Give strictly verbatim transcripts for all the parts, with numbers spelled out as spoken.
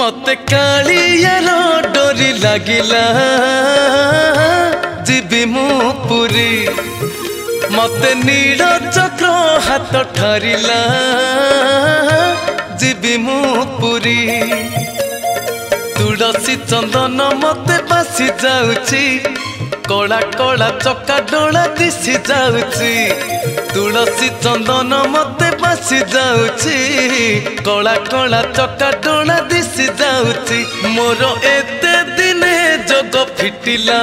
मते कालियार डोरी लागिला जीवी मु पुरी मते नील चक्र हाथ ठरिला जीवी मु पुरी तुलसी चंदन मते बासी जाउची कला कला चक्का डोला दिशी जाउची तुलसी चंदन मते बासी जाउची कला कला चक्का डोला दिशी जाउची मोर एते दिने जोग फिटिला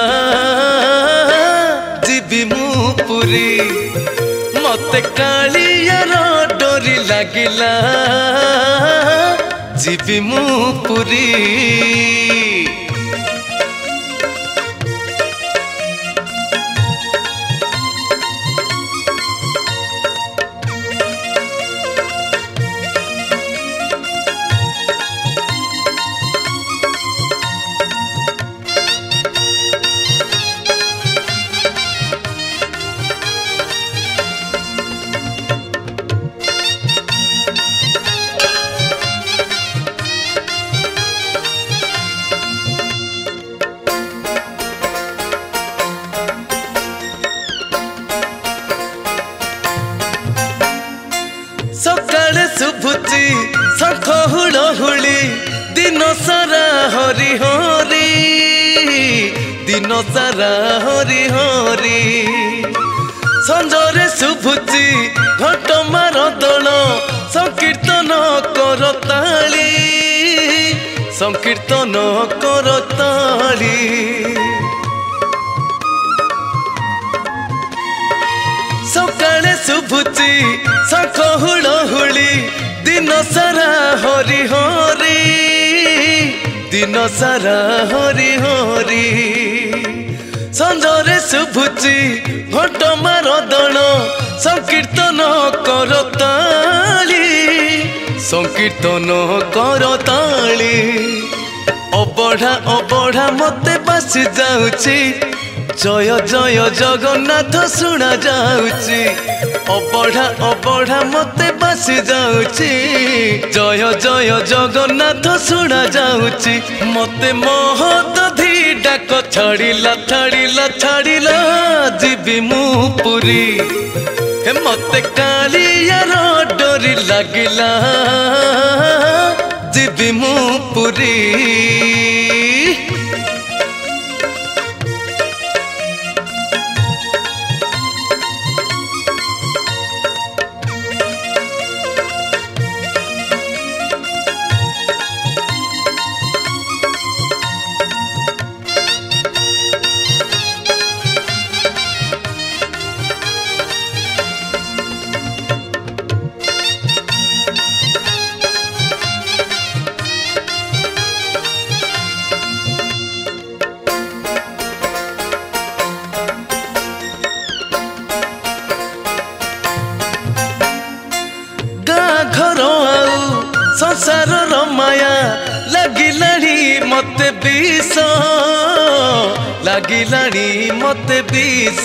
जीवी मु पुरी मते कालियार डोरी लागिला जीवी मु पुरी सकाळे शुभुची शंख हुलहुली दिन सारा हरि हरि दिन सारा हरि हरि संजरे शुभुची घट मार दल संकीर्तन करताली संकीर्तन करताली सकाळे शुभुची शंख हुलहुली दिन सारा हरि हरि दिन सारा हरि हरि संजरे शुभुची घट मार दल संकीर्तन करताली संकीर्तन करताली अबढ़ा अबढ़ा मते बासी जाउची जय जय जगन्नाथ सुना जाउची अबढ़ा अबढ़ा मते बासी जाउची जय जय जगन्नाथ सुना जाउची मते महदधी डाक छाड़िला छाड़िला छाड़िला जीवी मु पुरी हे मते कालियार डोरी लागिला जीवी मु पुरी घर आउ संसार माया लगिलाणी मते विष लगिलाणी मते विष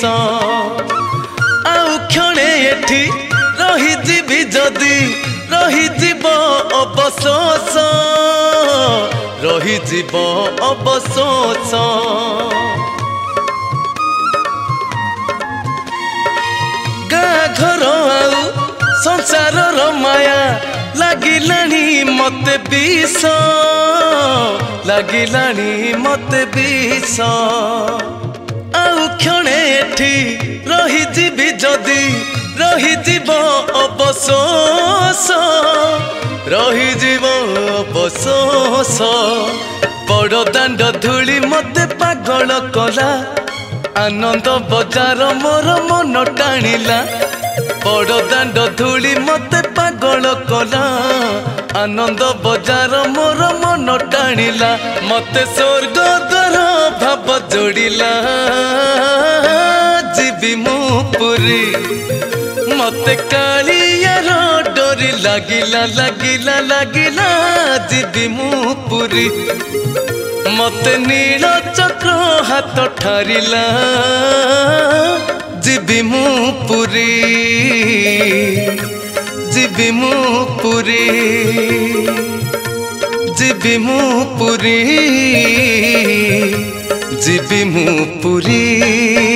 आउ क्षणे एठी रही जीवी जदि रही जीव अवशोष रही जीव अवशोष गाँ घर आउ संसार माया लगिलाणी मते विष लगिलाणी मते विष आउ क्षणे एठी रही जीवी जदि रही जीव अवशोष रही जीव अवशोष बड़ दांड धूली मते पागल कला आनंद बजार मोर मन टाणिला बड़ दांड धूली मते पागल कला आनंद बजार मोर मन टाणिला मते स्वर्ग द्वार भाव जोड़िला जीवी मु पुरी मते कालियार डोरी लागिला लागिला लागिला जीवी मु पुरी मते नील चक्र हाथ ठारिला जीवी मु पुरी जीवी मु पुरी जीवी मु पुरी जीवी मु पुरी।